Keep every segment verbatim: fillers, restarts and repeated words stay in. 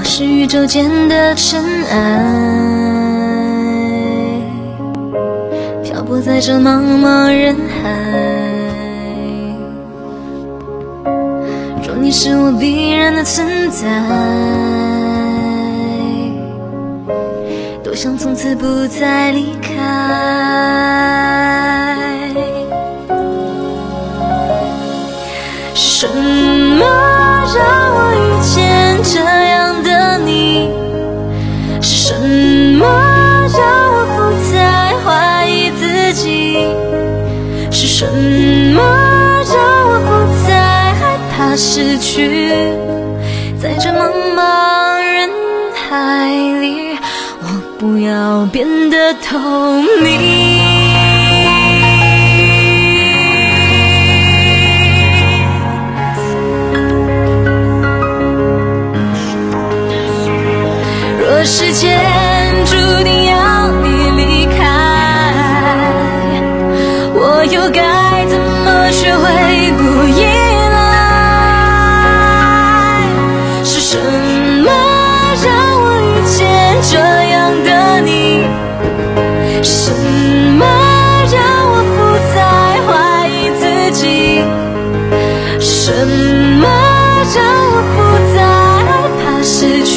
是宇宙间的尘埃，漂泊在这茫茫人海。若你是我必然的存在，多想从此不再离开。是什么让我遇见这样的你？是什么让我不再怀疑自己？是什么让我不再害怕失去？在这茫茫人海里，我不要变得透明。若时间注定要你离开，我又该怎么学会不依赖？是什么让我遇见这样的你？是什么让我不再怀疑自己？是什么让我不再害怕失去？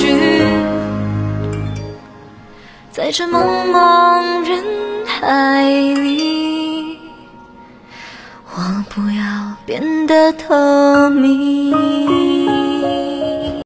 在这茫茫人海里，我不要变得透明。